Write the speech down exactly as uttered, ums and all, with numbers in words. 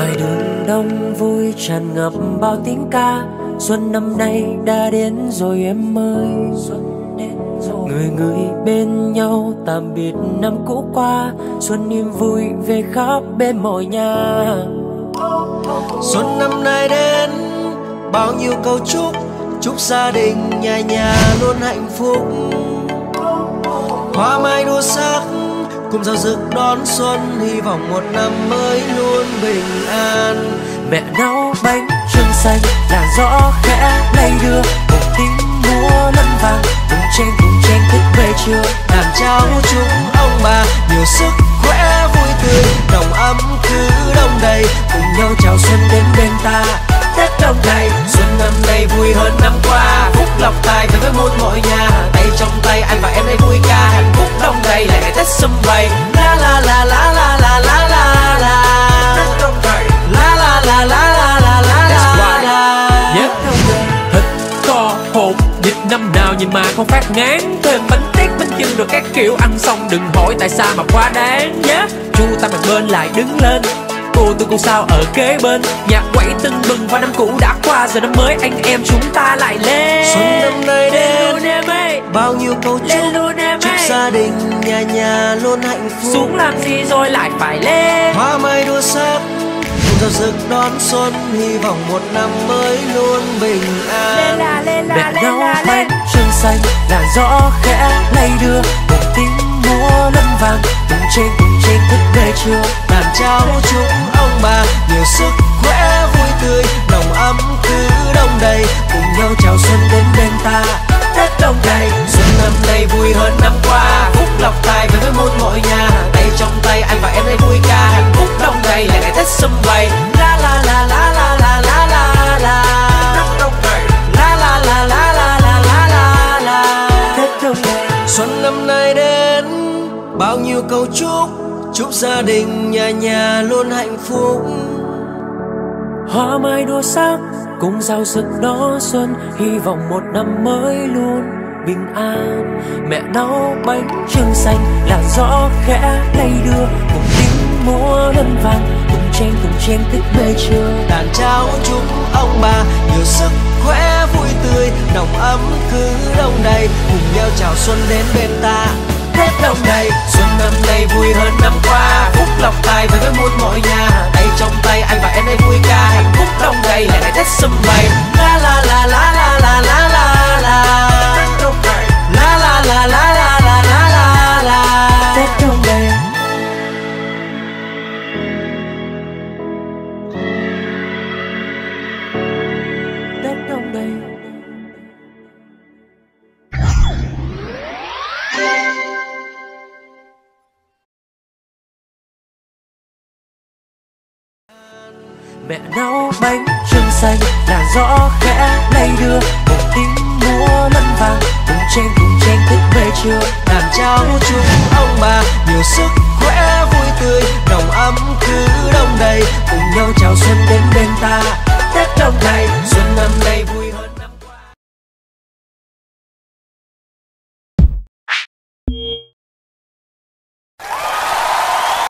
ngoài đường đông vui tràn ngập bao tiếng ca. Xuân năm nay đã đến rồi em ơi, xuân đến rồi. Người người bên nhau tạm biệt năm cũ qua, xuân niềm vui về khắp bên mọi nhà. Xuân năm nay đến bao nhiêu câu chúc, chúc gia đình nhà nhà luôn hạnh phúc. Hoa mai đua sắc cùng giao rực đón xuân, hy vọng một năm mới luôn bình an. Mẹ nấu bánh trưng xanh, làn gió khẽ lay đưa, một tiếng múa lân vàng, cùng chen cùng chen thức về trưa. Đàn cháu chúc ông bà nhiều sức khỏe vui tươi, nồng ấm cứ đông đầy, cùng nhau chào xuân đến bên ta. Tết đông đầy, xuân năm nay vui hơn năm qua, phúc lộc tài về với muôn mọi nhà. Tay trong tay anh và em đây vui ca, hạnh phúc đông đầy lại ngày Tết sum vầy. La la la la la la la la la. Tết đông đầy. La la la la la la la la la. Tết đông đầy. Thịt to hột dịch năm nào nhìn mà không phát ngán, thêm bánh tét bánh chưng rồi các kiểu ăn xong đừng hỏi tại sao mà quá đáng nhé. Chu ta mặt bên lại đứng lên, cô tôi cô sao ở kế bên, nhạc quẩy tưng bừng và năm cũ đã qua, giờ năm mới anh em chúng ta lại lên. Xuân năm nay đến bao nhiêu câu chúc, chúc gia đình nhà nhà luôn hạnh phúc. Xuống làm gì rồi lại phải lên, hoa mai đua sắc cùng giao rực đón xuân, hy vọng một năm mới luôn bình an. Lên là, lên là, mẹ nấu bánh trưng xanh, làn gió khẽ lay đưa, một tiếng múa lân vàng, cùng chen cùng chen thức về trưa. Đàn cháu chúc ông bà nhiều sức khỏe vui tươi, nồng ấm cứ đông đầy, cùng nhau chào xuân đến bên ta. Tết đông đầy, xuân năm nay vui hơn năm qua, phúc lộc tài về với muôn mọi nhà. Tay trong tay anh và em đây vui ca, hạnh phúc đông đầy lại ngày Tết sum vầy. La la la la la la la la la. Tết đông đầy. La la la la la la la la la. Tết đông đầy. Xuân năm nay đến bao nhiêu câu chúc, chúc gia đình nhà nhà luôn hạnh phúc. Hoa mai đua sắc cùng giao rực đón xuân, hy vọng một năm mới luôn bình an. Mẹ nấu bánh trưng xanh, làn gió khẽ lay đưa, cùng tiếng múa lân vàng, cùng chen cùng chen thức về trưa. Đàn cháu chúc ông bà nhiều sức khỏe vui tươi, nồng ấm cứ đông đầy, cùng nhau chào xuân đến bên ta. Tết đông đầy, xuân năm nay vui hơn năm qua, phúc lộc tài về với muôn mọi nhà. Tay trong tay anh và em đây vui ca, hạnh phúc đông đầy lại ngày Tết sum vầy. La la la la la la la la la. Tết đông đầy. La la la la la la la la la. Tết đông đầy. Tết đông đầy. Mẹ nấu bánh trưng xanh, làn gió khẽ lay đưa, một tiếng múa lân vàng, cùng chen cùng chen thức về trưa. Đàn cháu chúc ông bà nhiều sức khỏe vui tươi, nồng ấm cứ đông đầy, cùng nhau chào xuân đến bên ta.